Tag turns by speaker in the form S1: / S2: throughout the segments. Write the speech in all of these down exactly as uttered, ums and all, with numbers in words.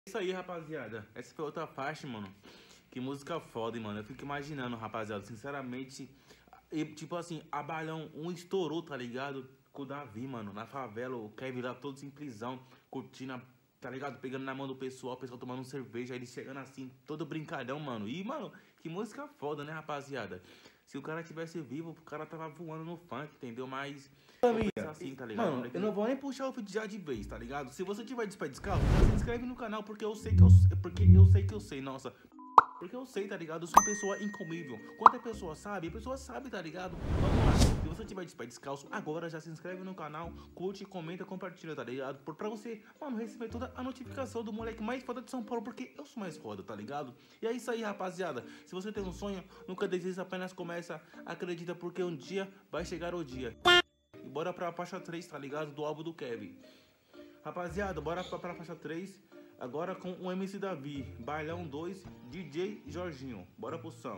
S1: Isso aí, rapaziada. Essa foi outra faixa, mano. Que música foda, hein, mano. Eu fico imaginando, rapaziada. Sinceramente, e, tipo assim, a Balão um estourou, tá ligado? Com o Davi, mano. Na favela, o Kevin lá todo simplesão, curtindo, a- tá ligado? Pegando na mão do pessoal, o pessoal tomando um cerveja, aí ele chegando assim, todo brincalhão, mano. E, mano, que música foda, né, rapaziada? Se o cara tivesse vivo, o cara tava voando no funk, entendeu? Mas, vou pensar assim, tá ligado? Mano, eu não vou nem puxar o vídeo já de vez, tá ligado? Se você tiver de pé descalço, se inscreve no canal, porque eu sei que eu porque eu sei que eu sei, nossa. Porque eu sei, tá ligado? Eu sou uma pessoa incomível. Quando a pessoa sabe, a pessoa sabe, tá ligado? Vamos lá. Se você tiver de pé descalço, agora já se inscreve no canal, curte, comenta, compartilha, tá ligado? Por, pra você, mano, receber toda a notificação do moleque mais foda de São Paulo, porque eu sou mais foda, tá ligado? E é isso aí, rapaziada. Se você tem um sonho, nunca desista, apenas começa. Acredita, porque um dia vai chegar o dia. E bora pra faixa três, tá ligado? Do álbum do Kevin. Rapaziada, bora pra, pra faixa três. Agora com o M C Davi, Bailão dois, D J Jorginho. Bora pro som.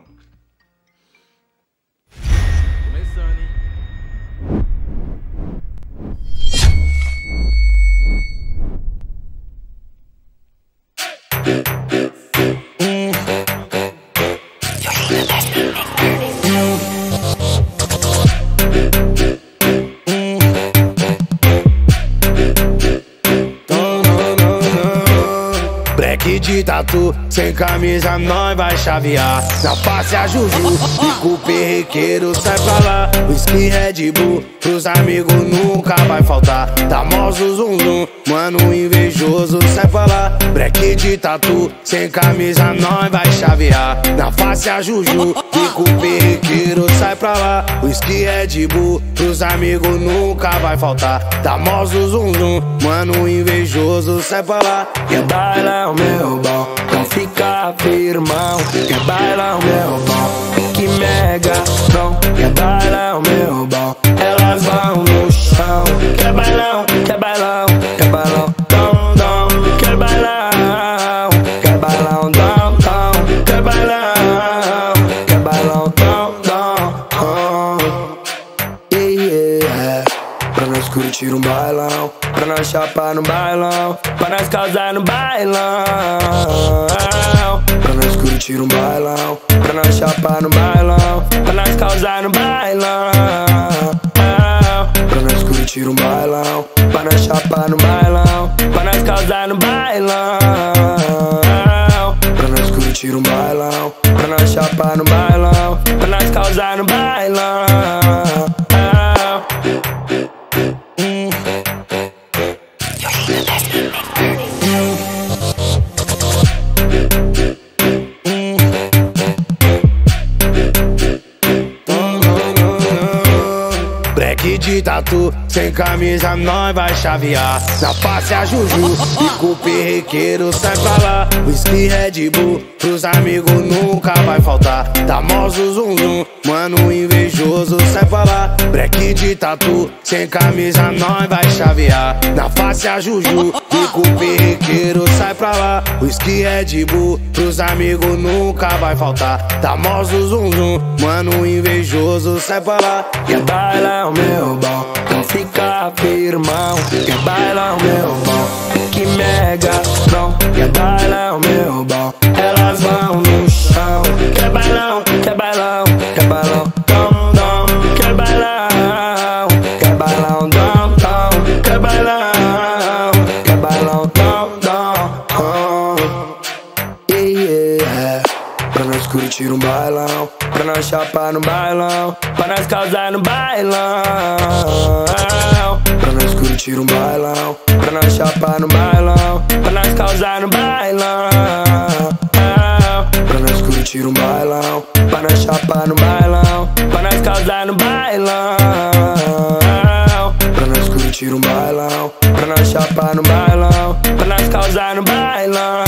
S1: Começando, hein?
S2: Black de tatu, sem camisa nós vai chavear. Na face a Juju, e com o perrequeiro sai pra lá. Whisky Red Bull, pros amigos nunca vai faltar. Tamoso zum zum, mano invejoso sai pra lá. Black de tatu, sem camisa nós vai chavear. Na face a Juju, e com o perrequeiro sai pra lá. Whisky Red Bull, pros amigos nunca vai faltar. Tamoso zum zum, mano invejoso sai pra lá. Quer bailar o meu bom, não fica firmão. Quer bailar o meu bom, que mega bom. Quer bailar o meu bom, elas vão no chão. Quer bailão, quer bailão, quer bailão, dom, dom. Quer bailão, quer bailão, dom, dom. Quer bailão, quer bailão, dom, dom. Yeah, yeah. Pra nós curtir um bailão, pra nós chapar no bailão, pra nós causar no bailão. Pra nós curtir um bailão, pra nós chapar no bailão, pra nós causar no bailão. Pra nós curtir um bailão, pra nós chapar no bailão, pra nós causar no bailão. Pra nós curtir um bailão, pra nós chapar no bailão, pra nós causar no bailão. Black de tatu, sem camisa nós vai chavear. Na face a Juju, e com o perrequeiro sai pra lá. Whisky Red Bull, pros amigos nunca vai faltar. Tamoso zum zum, mano invejoso sai pra lá. Black de tatu, sem camisa nós vai chavear. Na face a Juju, e com o perrequeiro sai pra lá. Whisky Red Bull, pros amigos nunca vai faltar. Tamoso zum zum, mano invejoso sai pra lá. Quer bailar o meu bom, não fica firmão. Quer bailar o meu bom, que mega bom. Quer bailar o meu bom, elas vão no chão. Quer bailão, quer bailão, quer bailão, dom, dom. Quer bailão, quer bailão, dom, dom. Quer bailão, quer bailão, dom, dom. Yeah, yeah. Pra nós curtir um bailão, pra nós chapar no bailão, pra nós causar no bailão. Pra nós curtir um bailão, pra nós chapar no bailão, pra nós causar no bailão. Pra nós curtir um bailão, pra nós chapar no bailão, pra nós causar no bailão. Pra nós curtir um bailão, pra nós chapar no bailão, pra nós causar no bailão.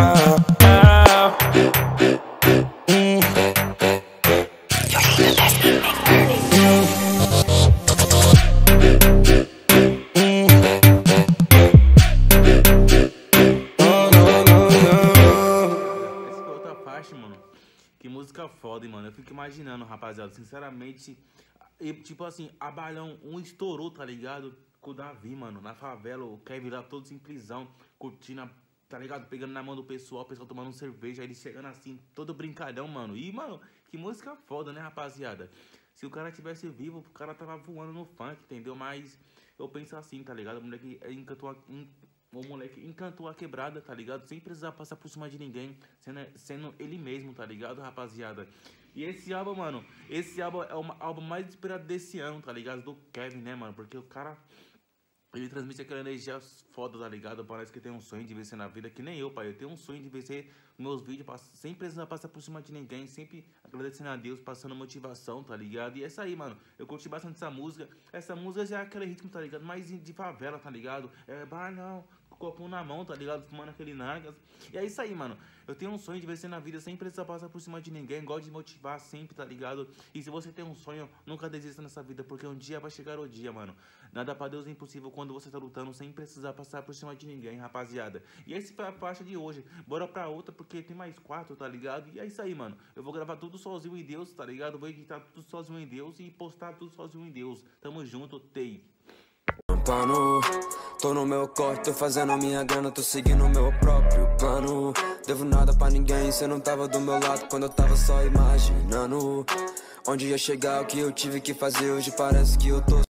S1: Mano, que música foda, hein, mano. Eu fico imaginando, rapaziada, sinceramente, e, tipo assim, a Balão um estourou, tá ligado? Com o Davi, mano, na favela, o Kevin lá todo simplesão, curtindo, a, tá ligado? Pegando na mão do pessoal, o pessoal tomando cerveja, aí ele chegando assim, todo brincalhão, mano. E, mano, que música foda, né, rapaziada? Se o cara tivesse vivo, o cara tava voando no funk, entendeu? Mas eu penso assim, tá ligado? O moleque encantou a, o moleque encantou a quebrada, tá ligado? Sem precisar passar por cima de ninguém, sendo, sendo ele mesmo, tá ligado, rapaziada? E esse álbum, mano, esse álbum é o álbum mais esperado desse ano, tá ligado? Do Kevin, né, mano? Porque o cara... ele transmite aquela energia foda, tá ligado? Parece que tem um sonho de vencer na vida, que nem eu, pai. Eu tenho um sonho de vencer meus vídeos, sem precisar passar por cima de ninguém, sempre agradecendo a Deus, passando motivação, tá ligado? E é isso aí, mano. Eu curti bastante essa música. Essa música já é aquele ritmo, tá ligado? Mais de favela, tá ligado? É balão, copo na mão, tá ligado? Fumando aquele nargas. E é isso aí, mano. Eu tenho um sonho de vencer na vida sem precisar passar por cima de ninguém. Gosto de motivar sempre, tá ligado? E se você tem um sonho, nunca desista nessa vida, porque um dia vai chegar o dia, mano. Nada pra Deus é impossível quando você tá lutando sem precisar passar por cima de ninguém, rapaziada. E essa foi a faixa de hoje. Bora pra outra, porque tem mais quatro, tá ligado? E é isso aí, mano. Eu vou gravar tudo sozinho em Deus, tá ligado? Eu vou editar tudo sozinho em Deus e postar tudo sozinho em Deus. Tamo junto, Tei.
S3: Plano, tô no meu corte, tô fazendo minha grana, tô seguindo o meu próprio plano. Devo nada pra ninguém, cê não tava do meu lado quando eu tava só imaginando onde ia chegar, o que eu tive que fazer. Hoje parece que eu tô